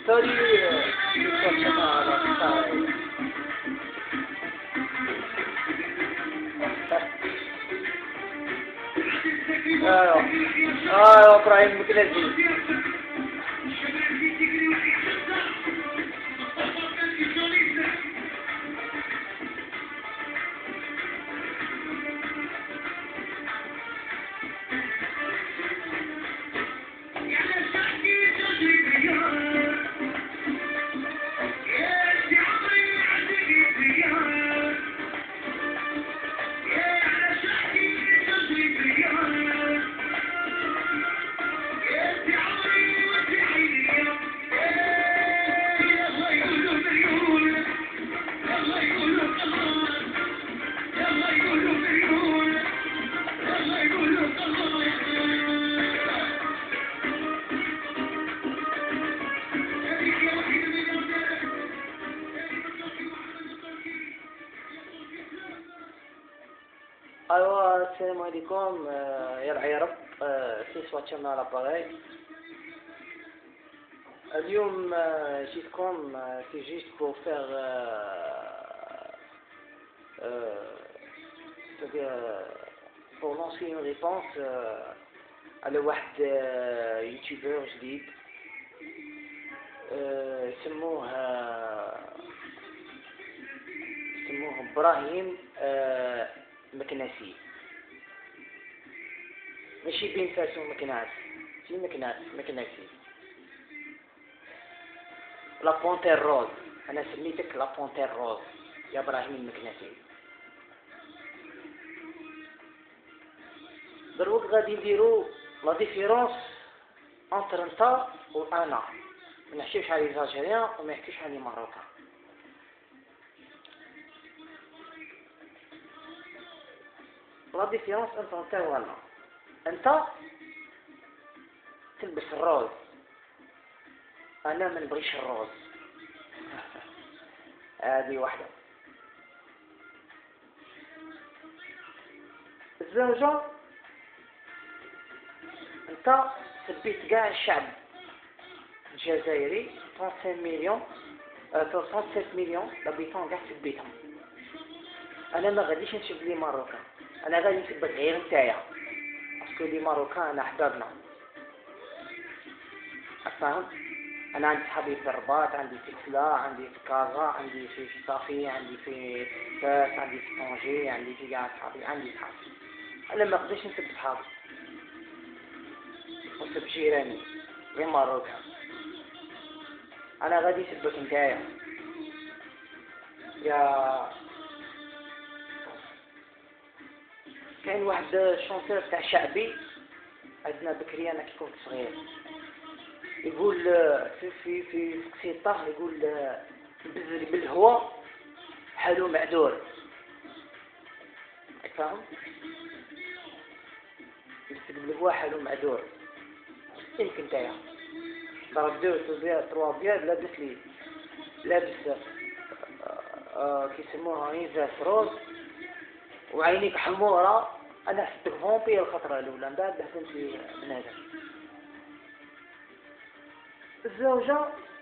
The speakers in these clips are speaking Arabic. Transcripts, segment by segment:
Salut, alors, Brahim Moukladi. ايوا السلام عليكم يرعى يا رب سي سواتشنا على لاباغي. اليوم جيتكم سي جيست بور فيغ بور لونسي اون ريبونس على واحد يوتيوبر جديد سموه ابراهيم مكناسي، ماشي بين فاس ومكناس، في مكناسي لا بونتير روز. انا سميتك لا بونتير روز يا ابراهيم المكناسي. دروك غادي نديرو لا ديفيرونس انتر انت وانا، ما نحكيوش على لي الجيريان وما نحكيوش على لي ماروكان. لا ديفيرونس انت وانا، انت تلبس الروز، انا ما نبغيش الروز. هذه واحده. الزوجه انت سبيت كاع الشعب الجزائري 35 مليون 37 مليون لابيتون كاع سبيتهم. انا ما غاديش نشوف لي ماروكان، انا غادي نثبت غير نتايا باسكو لي ماروكان انا احبابنا. فاهم؟ انا عندي صحابي في الرباط، عندي في كسلا، عندي في كازا، عندي في صافي، عندي في فاس، عندي في طنجي، عندي في كاع صحابي، عندي صحابي. انا ما نقدرش نسب صحابي ونسب جيراني لي ماروكان. انا غادي نسبك نتايا يا. كاين واحد شونتور تاع شعبي عندنا بكري انا كي كنت صغير، يقول في قصيطه يقول البزر بالهواء حلو معدور. فاهم؟ البزر بالهواء حلو معدور. يمكن نتايا ضرب تروا بياد لابس كيسموها ريزاس روز وعينيك حمورة. انا حسيتك فامبير الخطرة الاولى، من بعد حسنت لي بنادم. الزوجة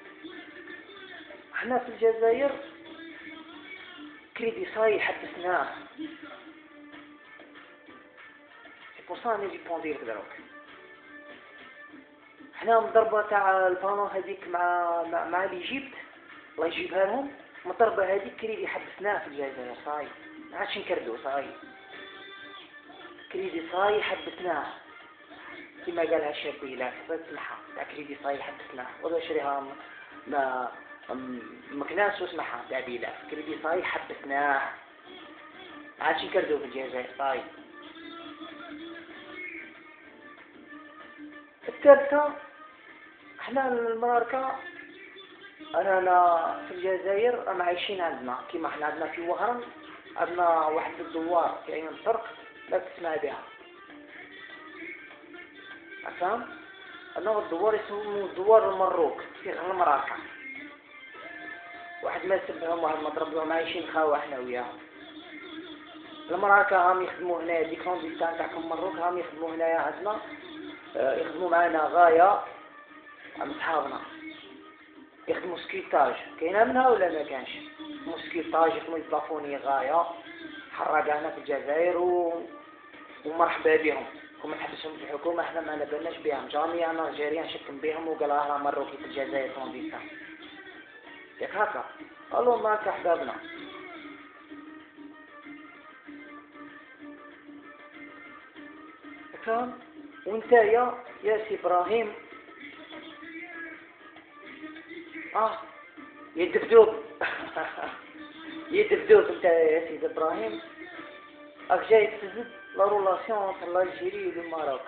حنا في الجزائر كريدي صاي حبسناه، سي بور سا اني جي بوندير دروك. حنا مضربة تاع البانو هذيك مع ليجيبت، الله يجيبها لهم. مضربة هذيك كريدي حبسناه في الجزائر صاي، ما عادش نكردو صاي. كريدي صاي حبسناه كما قالها الشابي. لا تسمعها تاع كريدي صاي حبسناه ولا شريها مكناس واسمعها تاع بيلا. كريدي صاي حبسناه، ما عادش نكردو في الجزائر صاي. الثالثة احنا المماركة، انا في الجزائر رانا عايشين عندنا كيما احنا عندنا في وهران، عندنا واحد الدوار في عين الطرق لا تسمع بها. فاهم؟ عندنا الدوار يسموه دوار المروك في المراكة. واحد ما سبهم واحد ما ضرب لهم، عايشين خاوة احنا وياهم. المراكة راهم يخدموا هنا دي كونديستان تاعكم مروك، راهم يخدموا هنايا عندنا، يخدموا معنا غاية عند صحابنا. يخدموا سكيتاج، كاينه منها ولا ما كانش؟ سكيتاج يخدموا البلافوني غايه حرقه هنا في الجزائر ومرحبا بهم. وما تحبسهم في الحكومه، احنا ما نبناش بهم، جامي انا الجيريان شكم بهم وقال راه مروكي في الجزائر كونديسان ياك هكا. قالوا ماك احبابنا. فهم. وانت يا سي ابراهيم يدبدوب يدبدوب انت يا سيدي ابراهيم، راك جاي تزيد لا رولاسيون انتر الجيري والماروك.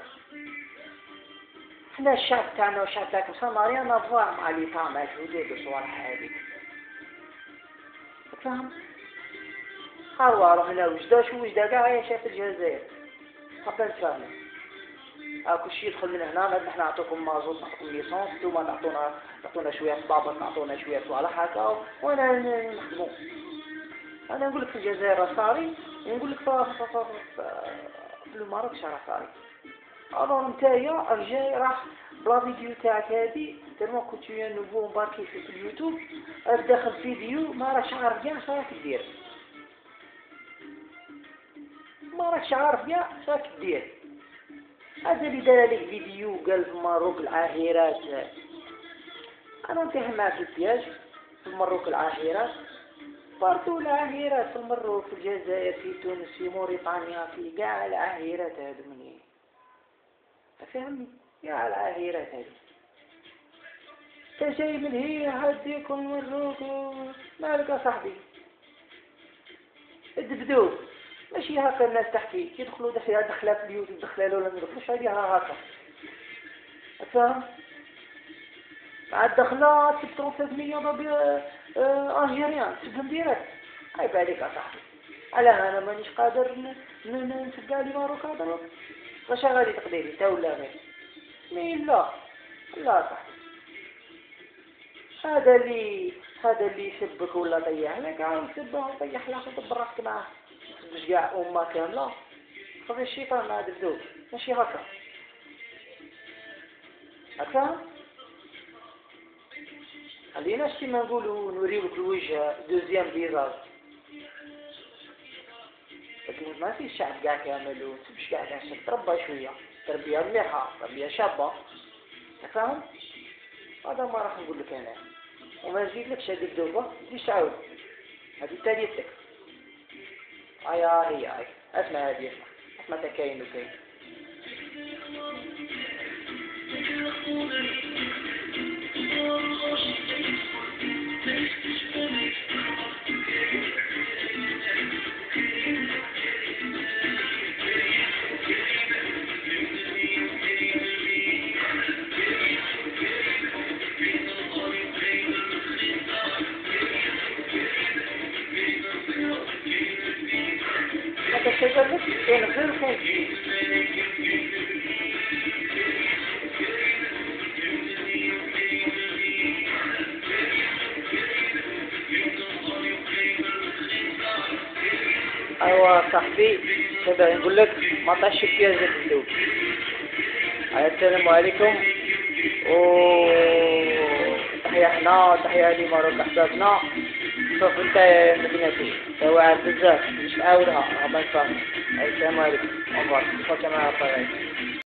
حنا الشعب تاعنا والشعب تاعكم ساماريا نافوار مع ليطا مع الحدود وصوالح هذيك، فهم. هاروارو هنا وجدا كاع عايشة في الجزائر قبل نتفاهمو. كل شيء يدخل من هنا، نحن نعطيكم مازوت نعطيكم ليسونس، نتوما تعطونا شوية صبابط، تعطونا شوية صوالح هكا وانا نخدمو. انا نقول لك في الجزائر صاري، ونقول لك في الماروك راه صاري. الوغ نتايا راك جاي راح بلا فيديو تاعك هادي تما كنت يا نوفو مباركي في اليوتيوب، داخل فيديو ما راكش عارف كاع اش راك دير، ما راكش عارف كاع اش راك دير. هذا اللي دار لك فيديو قال في الماروك العاهرات، انا نتفاهم معك البياج في الماروك العاهرات، برضو العاهرات في الماروك في الجزائر في تونس في موريتانيا في كاع العاهرات هادو منين فهمني يا العاهرات هادو. انت جاي من هنا هديك الماروك مالك يا صاحبي؟ الدبدوب ماشي هكا الناس تحكي يدخلوا دخلها في اليوتيوب دخلها ولا ما يدخلوش عليها هكا، فاهم؟ مع الدخلة تبترون 300 ألجيريان تبهم ديريكت. عيب عليك يا صاحبي، على أنا مانيش قادر نفقع لي ماروك هذا واش غادي تقديري تا ولا غير مين؟ لا صاحبي، هذا اللي يسبك ولا طيح لك عاود يسبه وطيح لا خذ براسك معاه باش كاع أمة كاملة خذ الشيطان مع الدبدوب ماشي هكا. خلينا كيما نقولوا نوريوك الوجه دوزيام فيزاج، لكن ما في الشعب كاع كامل وتمشي كاع ناس تربى شويه تربيه مليحه تربيه شابه، فاهم؟ هذا ما راح نقول لك انا، وما نزيدلكش هذيك الدوبه تجيش تعاود هذه تاليتك. هي اسمع هذه اسمع تكاين وكاين. هذا الشيء قال كاين غير كاين ايوا صاحبي كذا نقول لك ما طاش فيها زيت الدوب. السلام عليكم تحية حنا تحية لي ماروك احبابنا. شوف انت يا مدينتي واعر بزاف مش عاودها غابا نفهم. السلام عليكم.